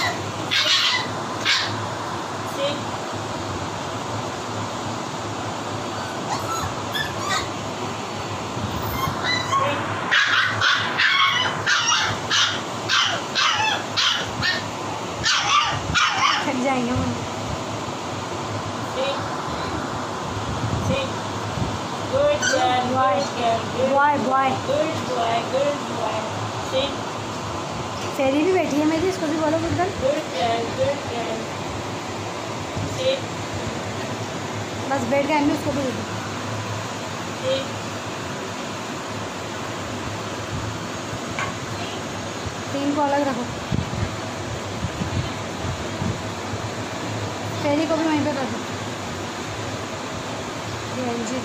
जाएंगे हम। फेरी भी बैठी है मेरी, इसको भी बोलो गुड गर्ल। बस बैठ गए हम, उसको भी दे दो। तीन को अलग रखो, फेरी को भी वहीं पे कर दो। जी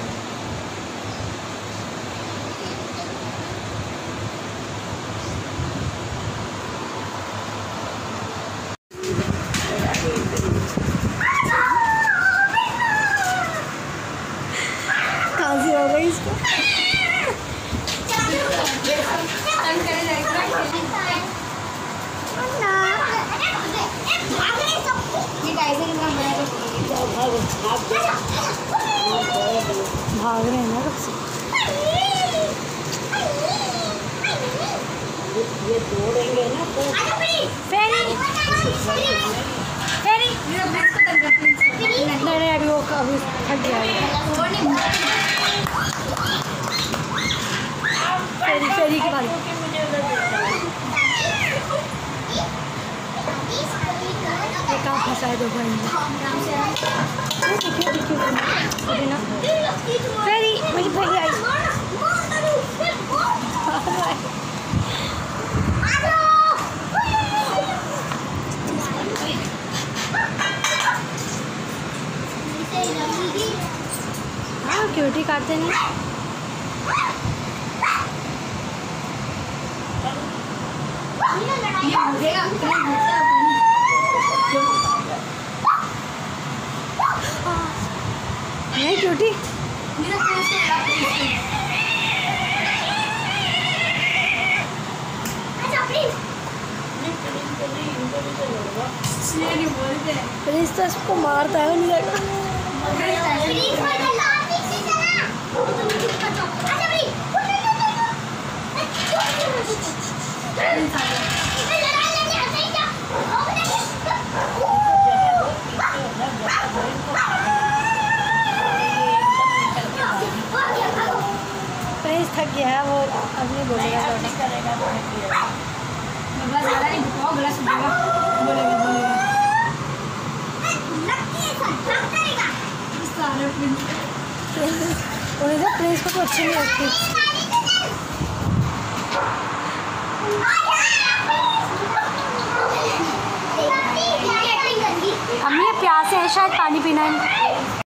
काजी हो गई इसको। भाग रहे हैं ना कब से। ये दौड़ेंगे ना तो फेरी फेरी नहीं अभी वो अभी थक गया है। फेरी फेरी के बाद कहाँ फंसा है देखो फेरी मेरी फेरी आई। हाँ क्यूटी काटते नहीं। नहीं क्यूटी प्लीज तो इसको मारता है नहीं लगा। प्लीज थक गया है वो, अब नहीं बोलेगा। प्लीज को तो अच्छी नहीं लगती। हमें प्यास है, शायद पानी पीना है।